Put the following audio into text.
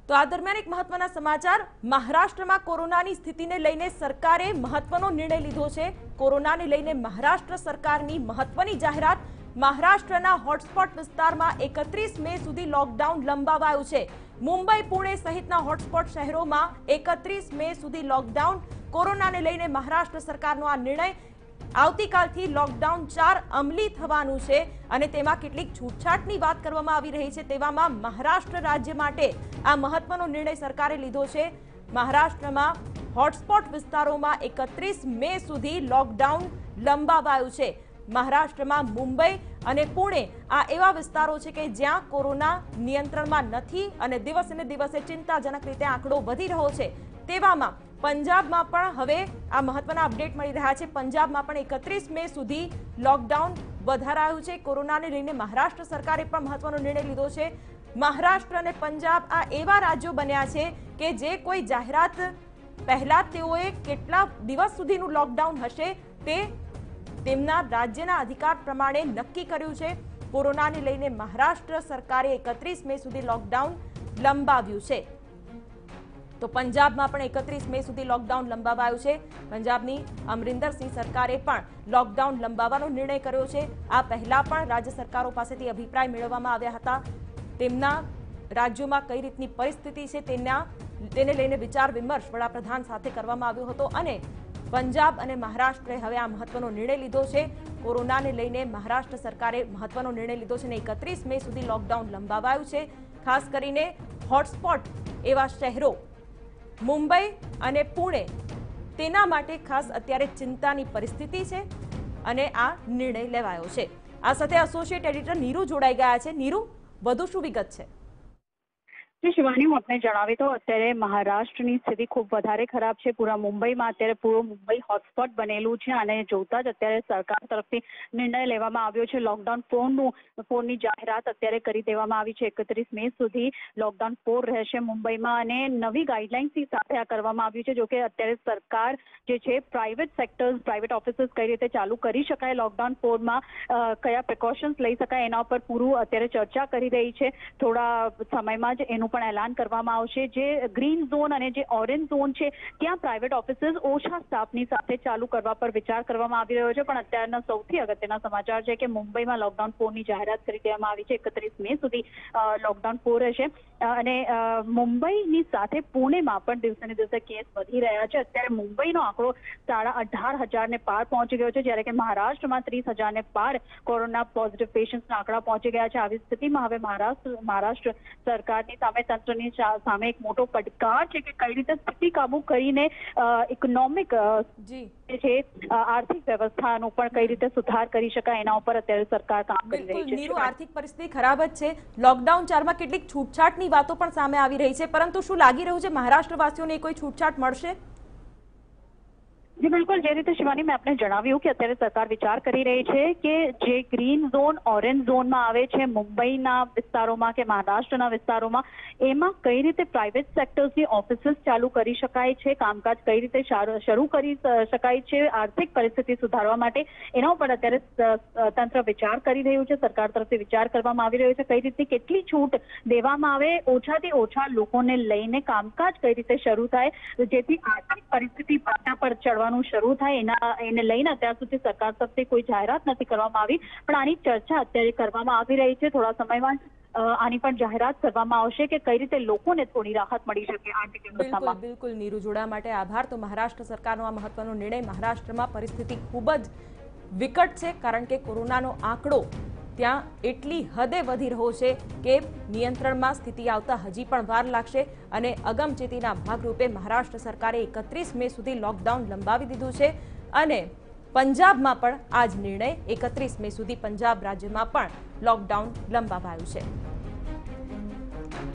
તો આ દરમિયાન એક મહત્વના સમાચાર મહારાષ્ટ્રમાં કોરોનાની સ્થિતિને લઈને સરકારે મહત્વનો નિર્ણય લીધો છે। કોરોનાને લઈને મહારાષ્ટ્ર સરકારની મહત્વની જાહેરાત। મહારાષ્ટ્રના હોટસ્પોટ વિસ્તારમાં 31 મે સુધી લોકડાઉન લંબાવાયું છે। મુંબઈ પુણે સહિતના હોટસ્પોટ શહેરોમાં 31 મે સુધી લોકડાઉન। કોરોનાને લઈને મહારાષ્ટ્ર સરકારનો આ નિર્ણય। આવતીકાલથી લોકડાઉન 4 અમલી થવાનું છે અને તેમાં કેટલીક છૂટછાટની વાત કરવામાં આવી રહી છે। તેવામાં મહારાષ્ટ્ર રાજ્ય માટે આ મહત્વનો નિર્ણય સરકારે લીધો છે। મહારાષ્ટ્રમાં હોટસ્પોટ વિસ્તારોમાં 31 મે સુધી લોકડાઉન લંબાવાયું છે। મહારાષ્ટ્રમાં મુંબઈ અને પુણે આ એવા વિસ્તારો છે કે જ્યાં કોરોના નિયંત્રણમાં નથી અને દિવસે દિવસે ચિંતાજનક રીતે આંકડો વધી રહ્યો છે। તેવામાં પંજાબમાં પણ હવે આ મહત્વના અપડેટ મળી રહ્યા છે। પંજાબમાં પણ 31 મે સુધી લોકડાઉન વધારાયું છે। કોરોનાને લઈને મહારાષ્ટ્ર સરકારે પણ મહત્વનો નિર્ણય લીધો છે। મહારાષ્ટ્ર અને પંજાબ આ એવા રાજ્યો બન્યા છે કે જે કોઈ જાહેરાત પહેલા તેઓએ કેટલા દિવસ સુધીનું લોકડાઉન હશે તે તેમના રાજ્યના અધિકાર પ્રમાણે નક્કી કર્યું છે। કોરોનાને લઈને મહારાષ્ટ્ર સરકારે 31 મે સુધી લોકડાઉન લંબાવ્યું છે। તો પંજાબમાં પણ 31 મે સુધી લોકડાઉન લંબાવાયું છે। પંજાબની અમરિંદરસિંહ સરકારે પણ લોકડાઉન લંબાવવાનો નિર્ણય કર્યો છે। આ પહેલા પણ રાજ્ય સરકારો પાસેથી અભિપ્રાય મેળવવામાં આવ્યા હતા। તેમના રાજ્યોમાં કઈ રીતની પરિસ્થિતિ છે તેને લઈને વિચાર વિમર્શ વડાપ્રધાન સાથે કરવામાં આવ્યો હતો અને પંજાબ અને મહારાષ્ટ્રે હવે આ મહત્વનો નિર્ણય લીધો છે। કોરોનાને લઈને મહારાષ્ટ્ર સરકારે મહત્વનો નિર્ણય લીધો છે અને 31 મે સુધી લોકડાઉન લંબાવાયું છે। ખાસ કરીને હોટસ્પોટ એવા શહેરો મુંબઈ અને પુણે તેના માટે ખાસ અત્યારે ચિંતાની પરિસ્થિતિ છે અને આ નિર્ણય લેવાયો છે। આ સાથે એસોસિએટ એડિટર નીરુ જોડાઈ ગયા છે। નીરુ, વધુ શું વિગત છે? શિવાની, હું આપને જણાવી તો અત્યારે મહારાષ્ટ્રની સ્થિતિ ખૂબ વધારે ખરાબ છે। પૂરા મુંબઈમાં અત્યારે પૂરું મુંબઈ હોટસ્પોટ બનેલું છે અને જોતા જ અત્યારે સરકાર તરફથી નિર્ણય લેવામાં આવ્યો છે। લોકડાઉન 4ની જાહેરાત અત્યારે કરી દેવામાં આવી છે। 31 મે સુધી લોકડાઉન 4 રહેશે મુંબઈમાં અને નવી ગાઈડલાઇન્સની સાથે આ કરવામાં આવ્યું છે। જોકે અત્યારે સરકાર જે છે પ્રાઇવેટ સેક્ટર્સ, પ્રાઇવેટ ઓફિસીસ કઈ રીતે ચાલુ કરી શકાય લોકડાઉન 4માં, કયા પ્રિકોશન્સ લઈ શકાય એના ઉપર પૂરું અત્યારે ચર્ચા કરી રહી છે। થોડા સમયમાં જ એનું પણ એલાન કરવામાં આવશે। જે ગ્રીન ઝોન અને જે ઓરેન્જ ઝોન છે ત્યાં પ્રાઇવેટ ઓફિસીસ ઓછા સ્ટાફની સાથે ચાલુ કરવા પર વિચાર કરવામાં આવી રહ્યો છે। પણ અત્યારના સૌથી અગત્યના સમાચાર છે કે મુંબઈમાં લોકડાઉન 4ની જાહેરાત કરી દેવામાં આવી છે। 31 મે સુધી લોકડાઉન 4 રહેશે અને મુંબઈની સાથે પુણેમાં પણ દિવસે ને દિવસે કેસ વધી રહ્યા છે। અત્યારે મુંબઈનો આંકડો 18,500 ને પાર પહોંચી ગયો છે, જ્યારે કે મહારાષ્ટ્રમાં 30,000 ને પાર કોરોના પોઝિટિવ પેશન્ટના આંકડા પહોંચી ગયા છે। આવી સ્થિતિમાં હવે મહારાષ્ટ્ર સરકારની સામે, તંત્રની સામે એક મોટો પડકાર છે કે કઈ રીતે સ્થિતિ કાબુ કરીને ઇકોનોમિક છે આર્થિક વ્યવસ્થાનો પણ કઈ રીતે સુધાર કરી શકાય એના ઉપર અત્યારે સરકાર કામ કરી રહી છે। નીરુ, આર્થિક પરિસ્થિતિ ખરાબ જ છે। લોકડાઉન 4માં કેટલીક છૂટછાટની વાતો પણ સામે આવી રહી છે, પરંતુ શું લાગી રહ્યું છે મહારાષ્ટ્રવાસીઓને કોઈ છૂટછાટ મળશે? જી બિલકુલ, જે રીતે શિવાની મેં આપને જણાવ્યું કે અત્યારે સરકાર વિચાર કરી રહી છે કે જે ગ્રીન ઝોન, ઓરેન્જ ઝોનમાં આવે છે મુંબઈના વિસ્તારોમાં કે મહારાષ્ટ્રના વિસ્તારોમાં, એમાં કઈ રીતે પ્રાઇવેટ સેક્ટર્સની ઓફિસીસ ચાલુ કરી શકાય છે, કામકાજ કઈ રીતે શરૂ કરી શકાય છે આર્થિક પરિસ્થિતિ સુધારવા માટે, એના ઉપર અત્યારે તંત્ર વિચાર કરી રહ્યું છે। સરકાર તરફથી વિચાર કરવામાં આવી રહ્યો છે કઈ રીતે કેટલી છૂટ દેવામાં આવે, ઓછાથી ઓછા લોકોને લઈને કામકાજ કઈ રીતે શરૂ થાય જેથી આર્થિક પરિસ્થિતિ પાટા પર ચડવા શરૂ થાય। એને લઈને અત્યાર સુધી સરકાર તરફથી કોઈ જાહેરાત નથી કરવામાં આવી, પણ આની ચર્ચા અત્યારે કરવામાં આવી રહી છે। થોડા સમયમાં આની પણ જાહેરાત કરવામાં આવશે કે કઈ રીતે લોકોને થોડી રાહત મળી શકે આર્થિક વ્યવસ્થામાં। બિલકુલ નીરુ, જોડા માટે આભાર। તો મહારાષ્ટ્ર સરકારનો આ મહત્વનો નિર્ણય। મહારાષ્ટ્રમાં પરિસ્થિતિ ખૂબ જ વિકટ છે કારણ કે કોરોનાનો આંકડો ત્યાં એટલી હદે વધી રહ્યો છે કે નિયંત્રણમાં સ્થિતિ આવતા હજી પણ વાર લાગશે અને અગમચેતીના ભાગરૂપે મહારાષ્ટ્ર સરકારે 31 મે સુધી લોકડાઉન લંબાવી દીધું છે અને પંજાબમાં પણ આ જ નિર્ણય 31 મે સુધી પંજાબ રાજ્યમાં પણ લોકડાઉન લંબાવાયું છે।